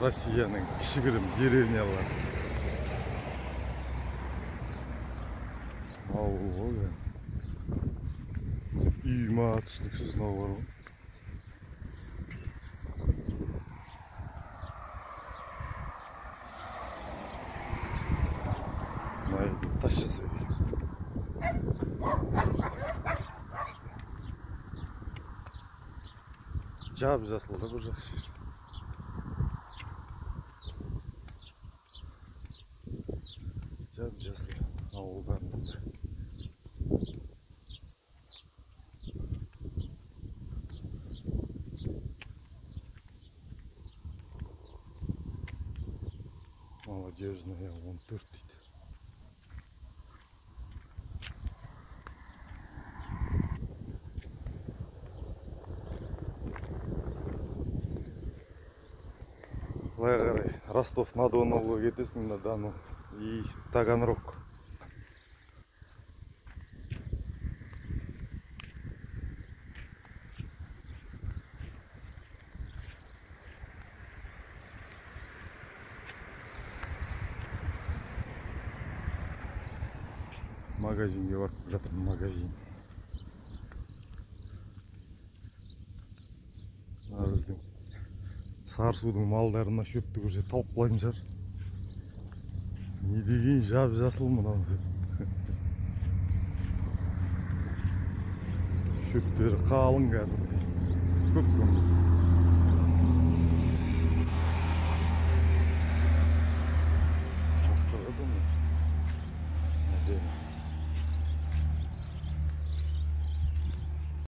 Россияның кішігірім деревнялары. Ауыл ғой. Үйма түсініксіз мынау бар ғой. Тас жасайды. Жап жасыл да бір жақсы жер. Жап жасыл ауылдарында. Молодежная 14 дейді. Былай қарай Ростов-на-Дону кетесің, на Дону и Таганрог. Магазинге барып жатырмын, магазин. Біздің Сарысудың малдарына шөпті көрсе талқылайтын шығар. Не деген жап жасыл мынау деп. Шөптері қалың кәдімгідей. Көп көңіл.